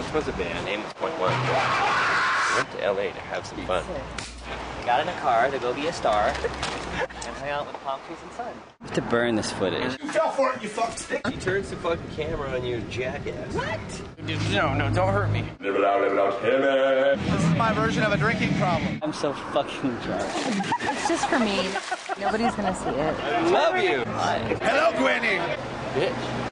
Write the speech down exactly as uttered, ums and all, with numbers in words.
This was a band, Amos Point One. I went to L A to have some fun. I got in a car to go be a star and hang out with palm trees and sun. To burn this footage. You fell for it, you fuckstick. He turns the fucking camera on you, jackass. What? No, no, don't hurt me. Live it out, live it out, hit it. This is my version of a drinking problem. I'm so fucking drunk. It's just for me. Nobody's gonna see it. I love you. Hello, Gwenny. Bitch.